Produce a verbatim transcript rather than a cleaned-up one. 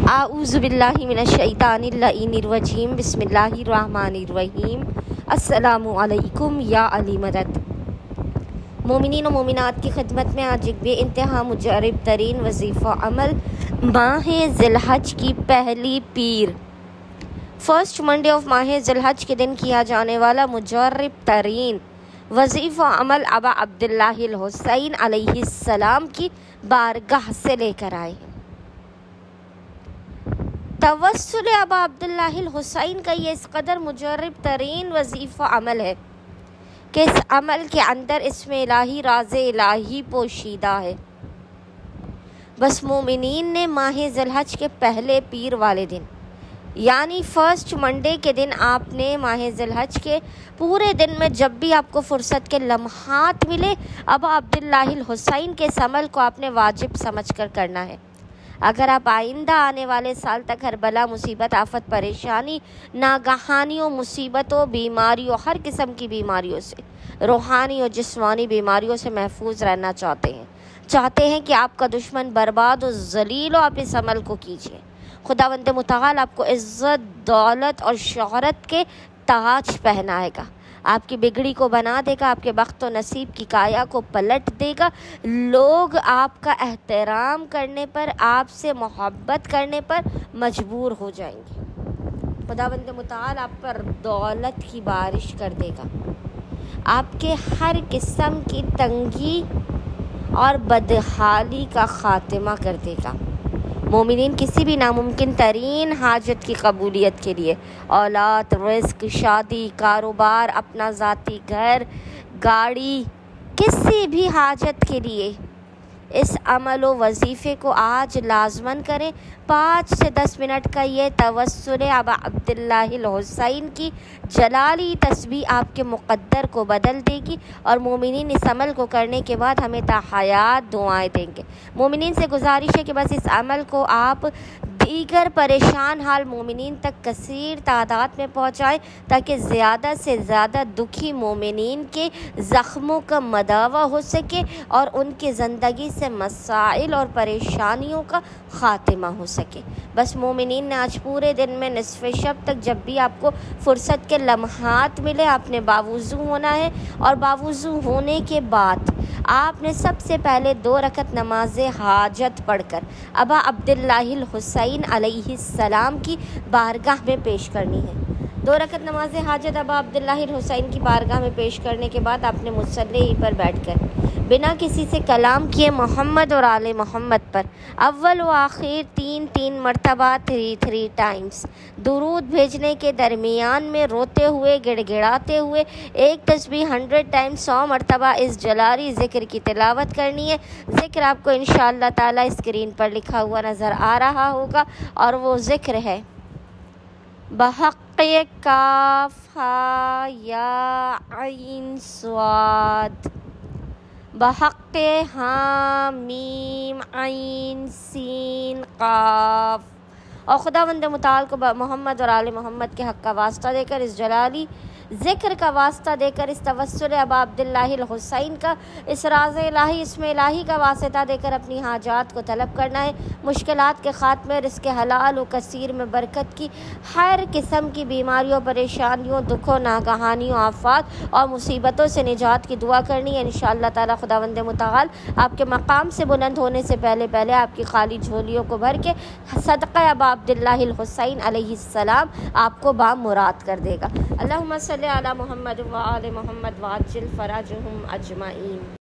اعوذ باللہ من الشیطان اللعین الرجیم بسم اللہ الرحمن الرحیم السلام علیکم یا علی مدد۔ مومنین و مومنات کی خدمت میں آج ایک بے انتہا مجرب ترین وظیفہ عمل ماہ ذی الحج کی پہلی پیر فرسٹ منڈے آف ماہ ذی الحج کے دن کیا جانے والا مجرب ترین وظیفہ عمل ابا عبداللہ الحسین علیہ السلام کی بارگاہ سے لے کر آئے۔ توسل ابا عبداللہ الحسین کا یہ اس قدر مجرب ترین وظیفہ عمل ہے کہ اس عمل کے اندر اسم الہی راز الہی پوشیدہ ہے۔ بس مومنین نے ماہ ذی الحج کے پہلے پیر والے دن یعنی فرسٹ منڈے کے دن آپ نے ماہ ذی الحج کے پورے دن میں جب بھی آپ کو فرصت کے لمحات ملے ابا عبداللہ الحسین کے اس عمل کو آپ نے واجب سمجھ کر کرنا ہے۔ اگر آپ آئندہ آنے والے سال تک ہر بلا مصیبت آفت پریشانی ناگہانیوں مصیبتوں بیماریوں ہر قسم کی بیماریوں سے روحانی اور جسمانی بیماریوں سے محفوظ رہنا چاہتے ہیں چاہتے ہیں کہ آپ کا دشمن برباد و ذلیل ہو، آپ اس عمل کو کیجیے۔ خداوند متعال آپ کو عزت دولت اور شہرت کے تاج پہنائے گا، آپ کی بگڑی کو بنا دے گا، آپ کے بخت و نصیب کی کایا کو پلٹ دے گا، لوگ آپ کا احترام کرنے پر آپ سے محبت کرنے پر مجبور ہو جائیں گے۔ خداوند متعال آپ پر دولت کی بارش کر دے گا، آپ کے ہر قسم کی تنگی اور بدحالی کا خاتمہ کر دے گا۔ مومنین کسی بھی ناممکن ترین حاجت کی قبولیت کے لیے اولاد، رزق، شادی، کاروبار، اپنا ذاتی گھر، گاڑی، کسی بھی حاجت کے لیے اس عمل و وظیفے کو آج لازماً کریں۔ پانچ سے دس منٹ کا یہ توسل ابا عبداللہ الحسین کی جلالی تسبیح آپ کے مقدر کو بدل دے گی اور مومنین اس عمل کو کرنے کے بعد ہمیں تا حیات دعائیں دیں گے۔ مومنین سے گزارش ہے کہ بس اس عمل کو آپ دیگر پریشان حال مومنین تک کثیر تعداد میں پہنچائیں تاکہ زیادہ سے زیادہ دکھی مومنین کے زخموں کا مداوع ہو سکے اور ان کی زندگی سے مسائل اور پریشانیوں کا خاتمہ ہو سکے۔ بس مومنین نے آج پورے دن میں نصف شب تک جب بھی آپ کو فرصت کے لمحات ملے آپ نے باوضو ہونا ہے اور باوضو ہونے کے بعد آپ نے سب سے پہلے دو رکعت نماز حاجت پڑھ کر ابا عبداللہ الحسین علیہ السلام کی بارگاہ میں پیش کرنی ہے۔ دو رکعت نماز حاجت ابا عبداللہ الحسین کی بارگاہ میں پیش کرنے کے بعد آپ نے مصلی پر بیٹھ کر بنا کسی سے کلام کیے محمد اور آل محمد پر اول و آخر تین تین مرتبہ تھری تھری ٹائمز درود بھیجنے کے درمیان میں روتے ہوئے گڑ گڑاتے ہوئے ایک تسبیح ہنڈریڈ ٹائمز سو مرتبہ اس جلالی ذکر کی تلاوت کرنی ہے۔ ذکر آپ کو انشاءاللہ تعالی اسکرین پر لکھا ہوا نظر آ رہا ہوگا اور وہ ذکر ہے بحق کاف ہا یا عین صاد بحق ہا میم عین سین قاف۔ اور خداوند متعال کو محمد اور آل محمد کے حق کا واسطہ دے کر اس جلالی ذکر کا واسطہ دے کر اس توسل ابا عبداللہ الحسین کا اس راز الہی اسم الہی کا واسطہ دے کر اپنی حاجات کو طلب کرنا ہے، مشکلات کے خاتمے، رزق حلال و کثیر میں برکت کی، ہر قسم کی بیماریوں پریشانیوں دکھوں ناگہانیوں آفات اور مصیبتوں سے نجات کی دعا کرنی ہے۔ انشاءاللہ تعالی خداوند متعال آپ کے مقام سے بلند ہونے سے پہلے پہلے آپ کی خالی جھولیوں کو بھر کے صدقہ ابا عبداللہ الحسین علیہ السلام آپ کو بامراد کر دے گا۔ اللہم صلی علی محمد و آل محمد وعجل فرجہم اجمعین۔